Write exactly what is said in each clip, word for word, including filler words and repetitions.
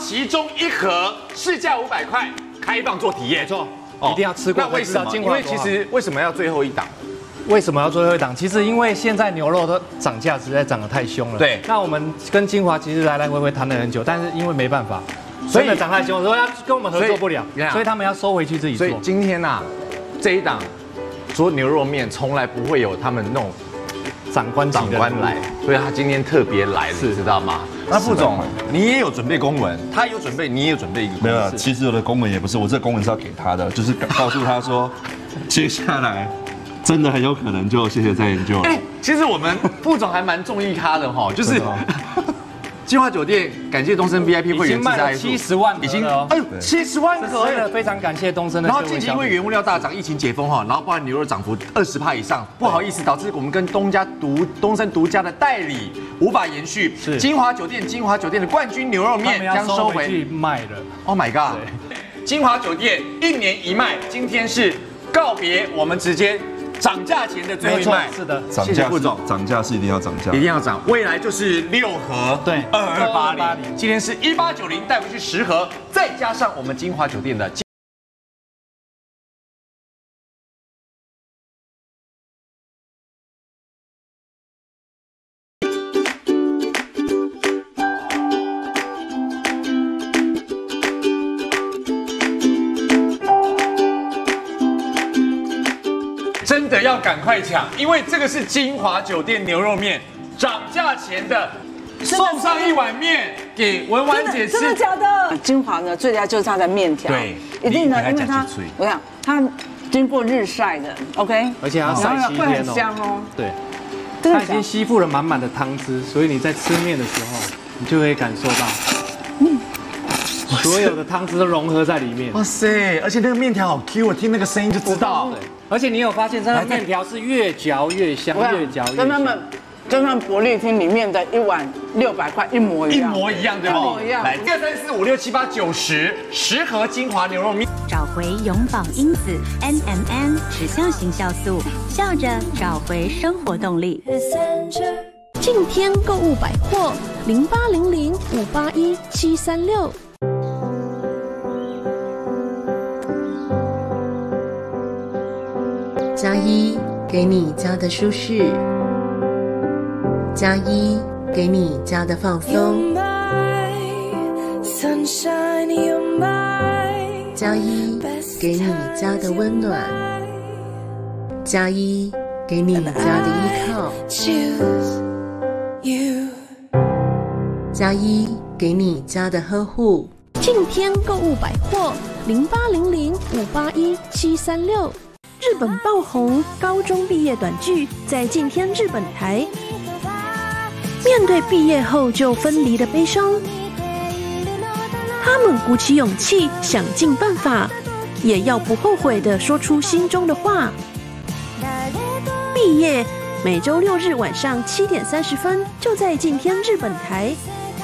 其中一盒市价五百块，开放做体验。 没错，一定要吃过才知道精华多好。 因为其实为什么要最后一档？ 为什么要最后一档？其实因为现在牛肉的涨价实在涨得太凶了。 对， 那我们跟精华其实来来回回谈了很久，但是因为没办法，所以涨太凶，说要跟我们合作不了，所以他们要收回去自己做。 所以今天呐、啊，这一档做牛肉面从来不会有他们那种长官长官来，所以他今天特别来了，你知道吗？ 那副总，你也有准备公文，他有准备，你也有准备一个公文。 没有，其实我的公文也不是，我这个公文是要给他的，就是告诉他说，接下来。真的很有可能就谢谢再研究了。 哎，其实我们副总还蛮中意他的哈，就是金华酒店感谢东升 V I P 会员卖了七十万， 已经哎呦七十万个， 真的非常感谢东升的。 然后近期因为原物料大涨，疫情解封哈，然后包含牛肉涨幅二十趴以上，不好意思，导致我们跟东家独东升独家的代理无法延续。是金华酒店，金华酒店的冠军牛肉面将收回卖了。 Oh my god！ 金华酒店一年一卖，今天是告别我们直接。涨价前的最后一卖， 是的， 涨价副总，涨价是一定要涨价， 一定要涨。未来就是六盒， 对， 二二八零，今天是一八九零，带回去十盒，再加上我们金华酒店的。真的要赶快抢，因为这个是金华酒店牛肉面涨价前的，送上一碗面给文婉姐吃。 真的假的？金华呢，最佳就是它的面条， 对， 一定的，因为它，我想它经过日晒的 ，OK， 而且要晒七天哦， 会很香哦。 对，它已经吸附了满满的汤汁，所以你在吃面的时候，你就会感受到，嗯，所有的汤汁都融合在里面。 哇塞！而且那个面条好 Q， 我听那个声音就知道。 而且你有发现，它的面条是越嚼越香，越嚼越香。 跟他们，跟他们伯利厅里面的一碗六百块一模一样， 一模一样，对吧？ 一模一样。 来，一二三四五六七八九十，十盒金华牛肉面。 找回永葆因子 N M N 指向型酵素，笑着找回生活动力。 敬天购物百货零八零零五八一七三六。 加一给你家的舒适，加一给你家的放松，加一给你家的温暖，加一给你家的依靠，加一给你家的呵护。 敬天购物百货零八零零五八一七三六。日本爆红高中毕业短剧在敬天日本台，面对毕业后就分离的悲伤，他们鼓起勇气，想尽办法，也要不后悔地说出心中的话。毕业每周六日晚上七点三十分，就在敬天日本台。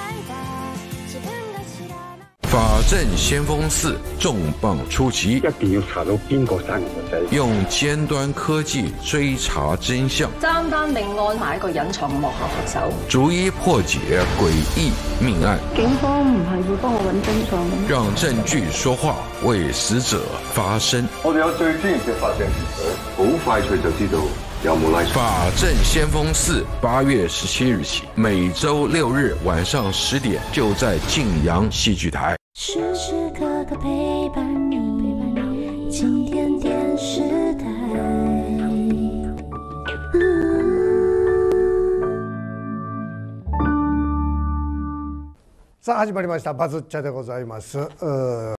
法证先锋四重磅出击， 一定要查到邊個生我仔， 用尖端科技追查真相， 三單命案埋一個隱藏嘅幕後黑手， 逐一破解詭異命案。 警方唔係會幫我揾真相， 讓證據說話，為死者發聲。 我哋有最專業嘅法證團隊，好快脆就知道有冇拉。 法證先鋒四八月十七日起，每周六日晚上十點，就在敬陽戲劇台。 時時刻刻陪伴你，今天電視台。 さあ始まりましたバズっちゃでございます。